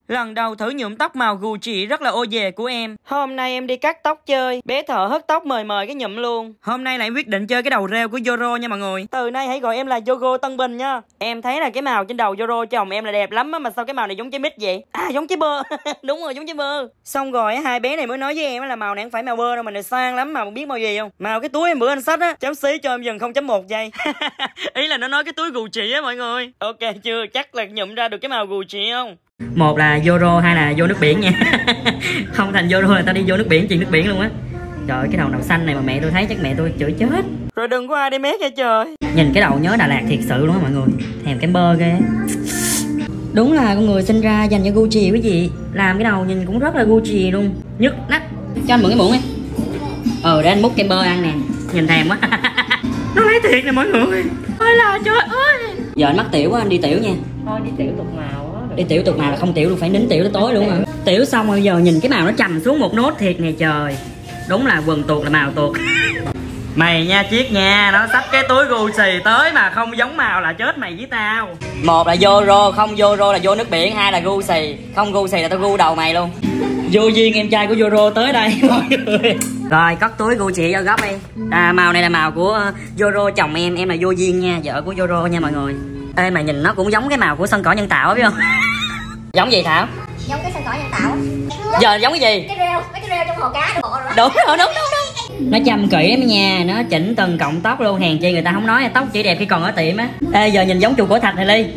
Lần đầu thử nhuộm tóc màu Gucci rất là ô về của em. Hôm nay em đi cắt tóc chơi, bé thợ hớt tóc mời cái nhuộm luôn. Hôm nay lại quyết định chơi cái đầu rêu của Zoro nha mọi người. Từ nay hãy gọi em là Yogo Tân Bình nha. Em thấy là cái màu trên đầu Zoro chồng em là đẹp lắm á, mà sao cái màu này giống trái mít vậy? À, giống trái bơ. Đúng rồi, giống trái bơ. Xong rồi hai bé này mới nói với em là màu này không phải màu bơ đâu, mà này sang lắm, mà biết màu gì không? Màu cái túi em bữa anh xách á, cháu xí cho em dừng 0.1 giây. Ý là nó nói cái túi Gucci á mọi người. Ok chưa? Chắc là nhuộm ra được cái màu Gucci không? Một là Zoro, hai là vô nước biển nha. Không thành Zoro là tao đi vô nước biển, chuyện nước biển luôn á. Trời ơi, cái đầu xanh này mà mẹ tôi thấy chắc mẹ tôi chửi chết. Rồi đừng có ai đi mét nha trời. Nhìn cái đầu nhớ Đà Lạt thiệt sự luôn á mọi người. Thèm cái bơ ghê. Đúng là con người sinh ra dành cho Gucci quý vị. Làm cái đầu nhìn cũng rất là Gucci luôn. Nhức nách. Cho anh mượn cái muỗng ấy. Để anh múc kem bơ ăn nè. Nhìn thèm quá. Nó lấy thiệt nè mọi người. Ôi là trời ơi. Giờ anh mắc tiểu quá, anh đi tiểu nha. Thôi đi tiểu tục màu á. Đi tiểu tục màu là không tiểu được, phải nín tiểu tới tối luôn hả? Tiểu xong rồi giờ nhìn cái màu nó trầm xuống một nốt thiệt nè trời. Đúng là quần tuột là màu tuột. Mày nha Chiết nha, nó xách cái túi Gucci tới mà không giống màu là chết mày với tao. Một là Zoro, không Zoro là vô nước biển, hai là Gucci, không Gucci là tao gu đầu mày luôn. Vô duyên em trai của Zoro tới đây mọi người. Rồi cất túi Gucci vô góc đi. Màu này là màu của Zoro chồng em là vô duyên nha, vợ của Zoro nha mọi người. Ê mà nhìn nó cũng giống cái màu của sân cỏ nhân tạo biết không? Giống gì Thảo? Giống cái sân cỏ nhân tạo. Giờ giống cái gì? Cái rêu, mấy cái rêu trong hồ cá đồ rồi. Đúng rồi, đúng. Nó chăm kỹ em nha, nó chỉnh từng cọng tóc luôn, hèn chi người ta không nói tóc chỉ đẹp khi còn ở tiệm á. Ê giờ nhìn giống chùa Cổ Thạch này Ly.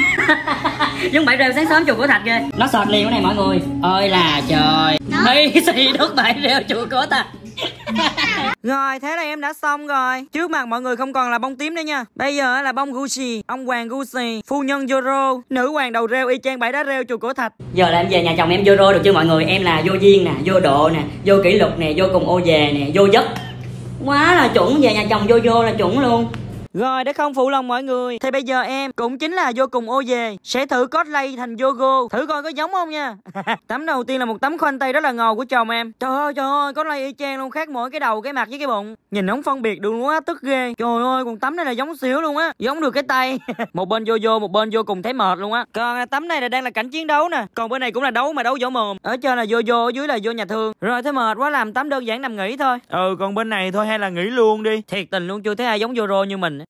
Giống bãi rêu sáng sớm chùa Cổ Thạch kìa. Nó sọt liền cái này mọi người. Ơi là trời. Đi xì nước bãi rêu chùa Cổ Thạch. Rồi thế là em đã xong rồi. Trước mặt mọi người không còn là bông tím nữa nha. Bây giờ là bông Gucci, ông hoàng Gucci, phu nhân Zoro, nữ hoàng đầu rêu y chang bãi đá rêu chùa Cổ Thạch. Giờ là em về nhà chồng em Zoro được chưa mọi người? Em là vô duyên nè, vô độ nè, vô kỷ luật nè, vô cùng ô về nè, vô giấc. Quá là chuẩn, về nhà chồng vô là chuẩn luôn. Rồi để không phụ lòng mọi người thì bây giờ em cũng chính là vô cùng ô về sẽ thử cosplay thành Yogo, thử coi có giống không nha. Tấm đầu tiên là một tấm khoanh tay rất là ngầu của chồng em. Trời ơi cosplay y chang luôn, khác mỗi cái đầu cái mặt với cái bụng, nhìn không phân biệt được luôn á, tức ghê. Trời ơi còn tấm này là giống xíu luôn á, giống được cái tay. Một bên vô một bên vô cùng thấy mệt luôn á. Còn tấm này là đang là cảnh chiến đấu nè, còn bên này cũng là đấu mà đấu võ mồm. Ở trên là vô ở dưới là vô nhà thương. Rồi thấy mệt quá làm tấm đơn giản nằm nghỉ thôi. Còn bên này thôi hay là nghỉ luôn đi. Thiệt tình luôn chưa thấy ai giống Zoro như mình.